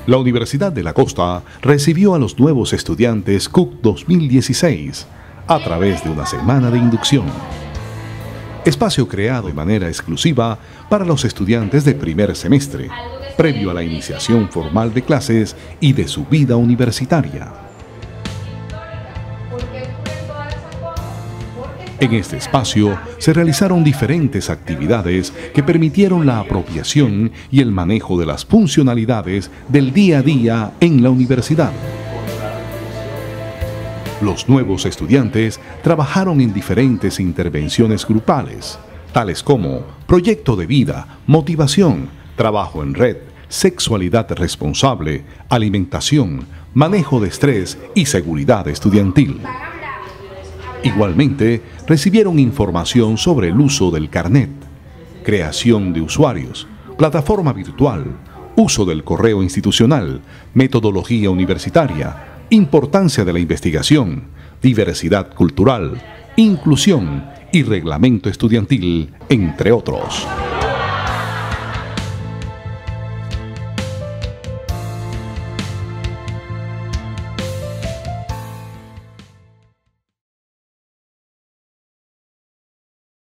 La Universidad de la Costa recibió a los nuevos estudiantes CUC 2016 a través de una semana de inducción. Espacio creado de manera exclusiva para los estudiantes de primer semestre, previo a la iniciación formal de clases y de su vida universitaria. En este espacio se realizaron diferentes actividades que permitieron la apropiación y el manejo de las funcionalidades del día a día en la universidad. Los nuevos estudiantes trabajaron en diferentes intervenciones grupales, tales como proyecto de vida, motivación, trabajo en red, sexualidad responsable, alimentación, manejo de estrés y seguridad estudiantil. Igualmente, recibieron información sobre el uso del carnet, creación de usuarios, plataforma virtual, uso del correo institucional, metodología universitaria, importancia de la investigación, diversidad cultural, inclusión y reglamento estudiantil, entre otros.